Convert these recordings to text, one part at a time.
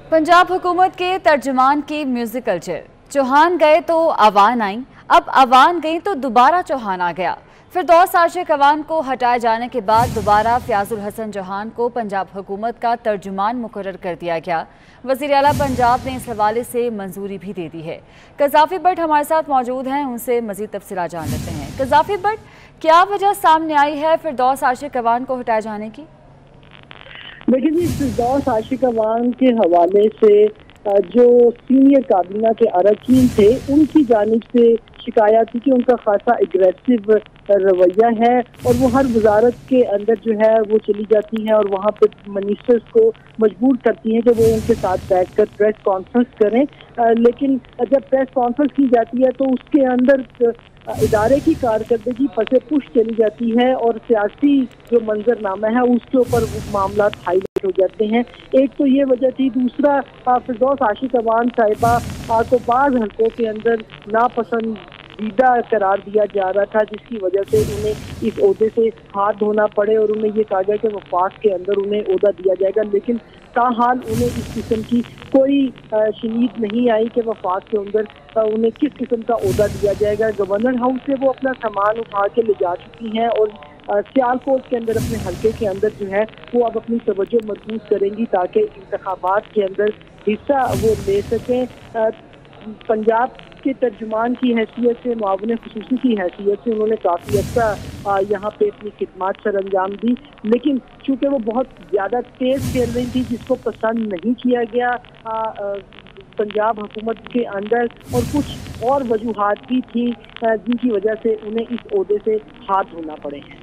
पंजाब हुकूमत के तर्जुमान की म्यूजिक कल्चर। चौहान गए तो अवान आई, अब अवान गई तो दोबारा चौहान आ गया। फिरदौस आशिक अवान को हटाए जाने के बाद दोबारा फयाजुल हसन चौहान को पंजाब हुकूमत का तर्जुमान मुकर्रर कर दिया गया। वज़ीर आला पंजाब ने इस हवाले से मंजूरी भी दे दी है। कज़ाफ़ी भट्ट हमारे साथ मौजूद हैं, उनसे मज़ीद तफसीलात जान लेते हैं। कज़ाफ़ी भट्ट, क्या वजह सामने आई है फिरदौस आशिक अवान को हटाए जाने की? देखिए जी, फिरदौस आशिक अवान के हवाले से जो सीनियर काबीना के अरकान थे उनकी जानिब से शिकायत थी कि उनका खासा एग्रेसिव रवैया है और वो हर वजारत के अंदर जो है वो चली जाती हैं और वहाँ पे मिनिस्टर्स को मजबूर करती हैं कि वो उनके साथ बैठकर प्रेस कॉन्फ्रेंस करें। लेकिन जब प्रेस कॉन्फ्रेंस की जाती है तो उसके अंदर इदारे की कारकर्दगी पसे पुश चली जाती है और सियासी जो मंजरनामा है उसके ऊपर मामला हाईलाइट हो जाते हैं। एक तो ये वजह थी, दूसरा फिरदौस आशिक अवान साहिबा को बाज़ हल्कों के अंदर नापसंदीदा करार दिया जा रहा था, जिसकी वजह से उन्हें इस ओहदे से हाथ धोना पड़े और उन्हें ये कहा गया कि वफाक के अंदर उन्हें ओहदा दिया जाएगा। लेकिन ताहाल उन्हें इस किस्म की कोई शनीद नहीं आई कि वफाक के अंदर उन्हें किस किस्म का ओहदा दिया जाएगा। गवर्नर हाउस से वो अपना सामान उठा के ले जा चुकी हैं और सियालकोट के अंदर अपने हल्के के अंदर जो है वो अब अपनी तवज्जो मजबूत करेंगी ताकि इंतखाबात के अंदर हिस्सा वो ले सकें। पंजाब के तर्जुमान की हैसियत से, मुआविन खुसूसी की हैसियत से उन्होंने काफ़ी अच्छा यहाँ पे अपनी खिदमत सर अंजाम दी, लेकिन चूँकि वो बहुत ज़्यादा तेज़ खेल रही थी जिसको पसंद नहीं किया गया पंजाब हुकूमत के अंदर, और कुछ और वजूहात भी थी जिनकी वजह से उन्हें इस ओहदे से हाथ धोना पड़े हैं।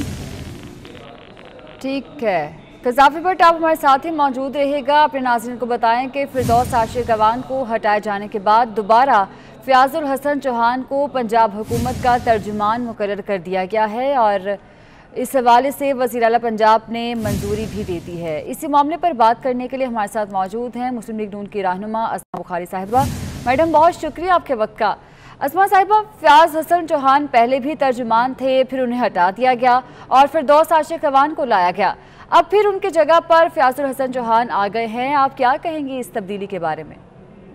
ठीक है, कज़ाफ़ी भट्ट आप हमारे साथ ही मौजूद रहेगा। अपने नाज़रीन को बताएं कि फिरदौस आशिक अवान को हटाए जाने के बाद दोबारा फयाजुल हसन चौहान को पंजाब हुकूमत का तर्जुमान मुकर्रर कर दिया गया है और इस हवाले से वज़ीर आला पंजाब ने मंजूरी भी दे दी है। इसी मामले पर बात करने के लिए हमारे साथ मौजूद हैं मुस्लिम लीग नून की रहनुमा अस्मा बुखारी साहिबा। मैडम, बहुत शुक्रिया आपके वक्त का। अस्मा साहिबा, फयाज हसन चौहान पहले भी तर्जुमान थे, फिर उन्हें हटा दिया गया और फिरदौस आशिक अवान को लाया गया, अब फिर उनकी जगह पर फयाजुल हसन चौहान आ गए हैं। आप क्या कहेंगी इस तब्दीली के बारे में?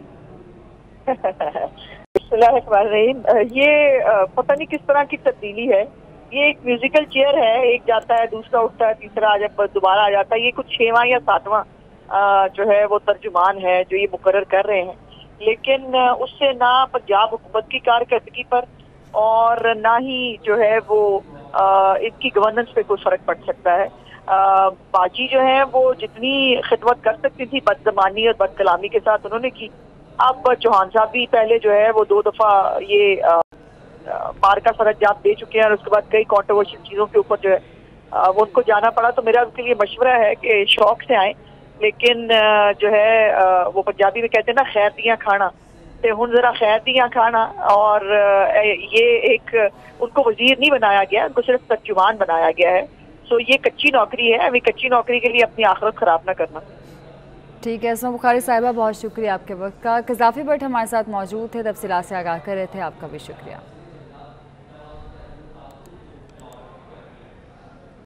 ये पता नहीं किस तरह की तब्दीली है। ये एक म्यूजिकल चेयर है, एक जाता है, दूसरा उठता है, तीसरा जब दोबारा आ जाता है। ये कुछ 6वां या 7वां जो है वो तर्जुमान है जो ये मुकर्रर कर रहे हैं, लेकिन उससे ना पंजाब हुकूमत की कारकर्दगी पर और ना ही जो है वो इनकी गवर्नेंस पे कोई फर्क पड़ सकता है। बाजी जो है वो जितनी खिदमत कर सकती थी बदज़बानी और बदकलामी के साथ उन्होंने की। अब चौहान साहब भी पहले जो है वो 2 दफ़ा ये पार का सरंजाम दे चुके हैं और उसके बाद कई कॉन्ट्रोवर्शियल चीज़ों के ऊपर जो है वो उनको जाना पड़ा। तो मेरा उनके लिए मशवरा है कि शौक से आए, लेकिन जो है वो पंजाबी में कहते हैं ना, खैर दियाँ खाना, तो हुन जरा खैर दियाँ खाना। और ये एक उनको वजीर नहीं बनाया गया, उनको सिर्फ तर्जुमान बनाया गया है। सो ये कच्ची नौकरी है, अभी कच्ची नौकरी के लिए अपनी आखिरत खराब ना करना। ठीक है अस्मा बुखारी साहिबा, बहुत शुक्रिया आपके वक्त का। कज़ाफ़ी भट्ट हमारे साथ मौजूद थे, तफसीलात से आगाह कर रहे थे, आपका भी शुक्रिया।